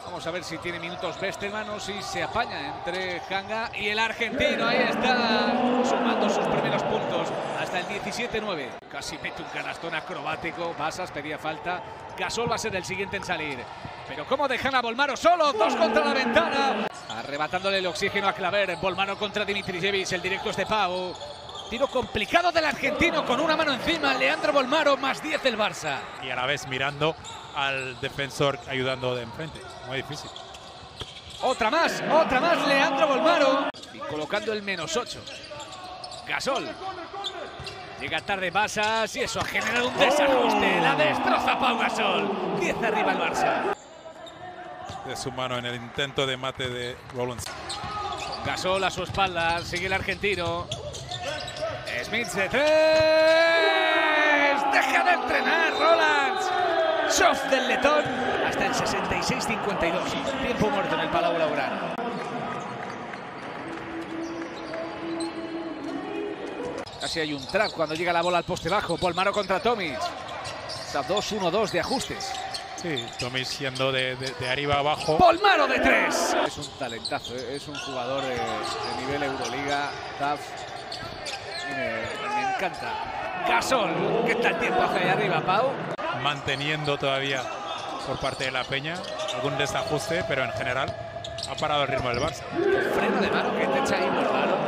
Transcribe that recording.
Vamos a ver si tiene minutos Westermann o si se apaña entre Kanga y el argentino. Ahí está, sumando sus primeros puntos hasta el 17-9. Casi mete un canastón acrobático. Basas pedía falta. Gasol va a ser el siguiente en salir. Pero cómo dejan a Bolmaro solo, 2 contra la ventana. Arrebatándole el oxígeno a Claver. Bolmaro contra Dimitrijevic, el directo es de Pau. Tiro complicado del argentino con una mano encima. Leandro Bolmaro, más 10 el Barça. Y a la vez mirando al defensor ayudando de enfrente. Muy difícil. Otra más, Leandro Bolmaro. Y colocando el -8. Gasol. Llega tarde Basas y eso ha generado un desajuste. La destroza Pau Gasol. 10 arriba el Barça. De su mano en el intento de mate de Rollins. Gasol a su espalda, sigue el argentino. Smith de 3. Deja de entrenar Rolands. Soft del letón hasta el 66-52. Tiempo muerto en el Palau Blaugrana. Casi hay un trap cuando llega la bola al poste bajo. Bolmaro contra Tomic. Está 2-1-2 de ajustes. Sí, Tomic siendo de arriba abajo. Bolmaro de 3. Es un talentazo, es un jugador de nivel Euroliga. Tough. Me encanta. Gasol, ¿qué tal tiempo hace ahí arriba, Pau? Manteniendo todavía por parte de la Peña algún desajuste, pero en general ha parado el ritmo del Barça. El freno de mano que te echa ahí Bolmaro.